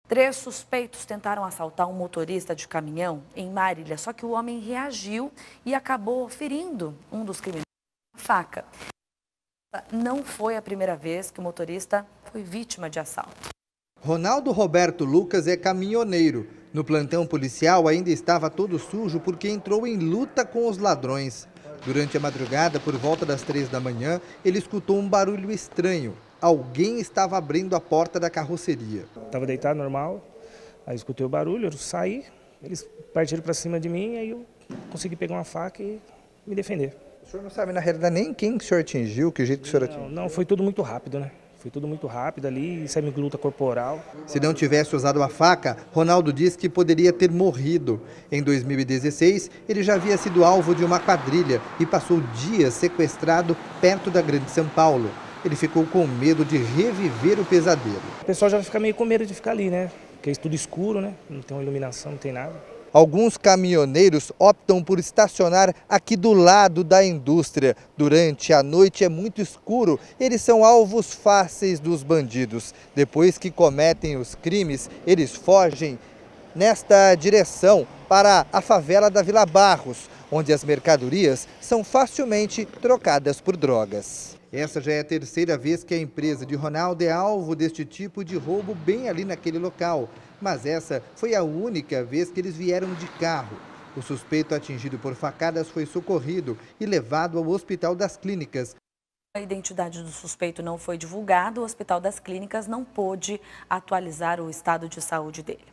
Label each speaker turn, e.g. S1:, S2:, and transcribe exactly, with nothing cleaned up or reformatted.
S1: Três suspeitos tentaram assaltar um motorista de caminhão em Marília, só que o homem reagiu e acabou ferindo um dos criminosos com a faca. Não foi a primeira vez que o motorista foi vítima de assalto.
S2: Ronaldo Roberto Lucas é caminhoneiro. No plantão policial ainda estava todo sujo porque entrou em luta com os ladrões. Durante a madrugada, por volta das três da manhã, ele escutou um barulho estranho. Alguém estava abrindo a porta da carroceria.
S3: Estava deitado normal, aí escutei o barulho, eu saí, eles partiram para cima de mim, aí eu consegui pegar uma faca e me defender.
S2: O senhor não sabe na realidade nem quem que o senhor atingiu, que jeito que o senhor atingiu?
S3: Não, não, foi tudo muito rápido, né? Foi tudo muito rápido ali, semi-luta corporal.
S2: Se não tivesse usado a faca, Ronaldo diz que poderia ter morrido. Em dois mil e dezesseis, ele já havia sido alvo de uma quadrilha e passou dias sequestrado perto da Grande São Paulo. Ele ficou com medo de reviver o pesadelo.
S3: O pessoal já fica meio com medo de ficar ali, né? Porque é tudo escuro, né? Não tem uma iluminação, não tem nada.
S2: Alguns caminhoneiros optam por estacionar aqui do lado da indústria. Durante a noite é muito escuro, eles são alvos fáceis dos bandidos. Depois que cometem os crimes, eles fogem nesta direção para a favela da Vila Barros, onde as mercadorias são facilmente trocadas por drogas. Essa já é a terceira vez que a empresa de Ronaldo é alvo deste tipo de roubo bem ali naquele local. Mas essa foi a única vez que eles vieram de carro. O suspeito atingido por facadas foi socorrido e levado ao Hospital das Clínicas.
S1: A identidade do suspeito não foi divulgada, o Hospital das Clínicas não pôde atualizar o estado de saúde dele.